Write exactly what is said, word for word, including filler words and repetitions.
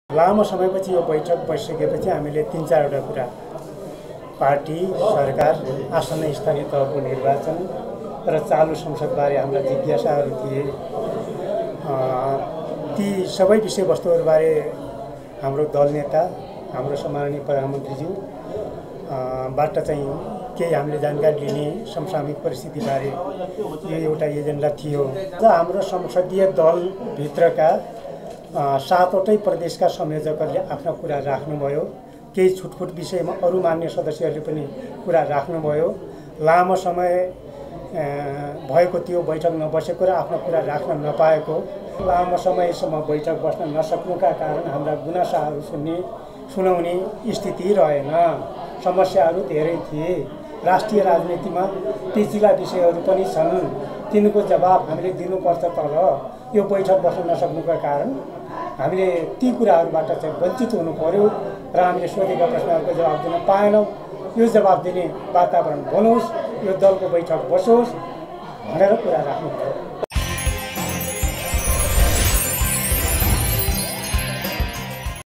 लामो समयपछि यो बैठक बसिसकेपछि हामीले तीन चारवटा कुरा पार्टी सरकार आसन्न स्थानीय तहको निर्वाचन र चालु संसदबारे हाम्रा जिज्ञासाहरू थिए। ती सबै विषयवस्तुहरूबारे हाम्रो दल नेता हाम्रो सम्माननीय प्रधानमन्त्रीज्यू बाट चाहिँ केही हामीले जानकारी लिने समसामयिक परिस्थितिबारे यो एउटा एजेन्डा थियो। र हाम्रो संसदीय दलभित्रका सातवटै प्रदेशका संयोजकहरूले आफ्ना कुरा राख्नुभयो। केही छुटफुट विषयमा अरू मान्य सदस्यहरूले पनि कुरा राख्नुभयो। लामो समय भएको त्यो बैठक नबसेको र आफ्नो कुरा राख्न नपाएको, लामो समयसम्म बैठक बस्न नसक्नुका कारण हाम्रा गुनासाहरू सुन्ने सुनाउने स्थिति रहेन। समस्याहरू धेरै थिए। राष्ट्रिय राजनीतिमा पेचिला विषयहरू पनि छन्, तिनको जवाब हामीले दिनुपर्छ। तर यो बैठक बस्न नसक्नुका कारण हामीले ती कुराहरूबाट चाहिँ वञ्चित हुनु पर्यो र हामीले सोधेका प्रश्नहरूको जवाब दिन पाएनौँ। यो जवाब दिने वातावरण बनोस्, यो दलको बैठक बसोस् भनेर कुरा राख्नु पर्यो।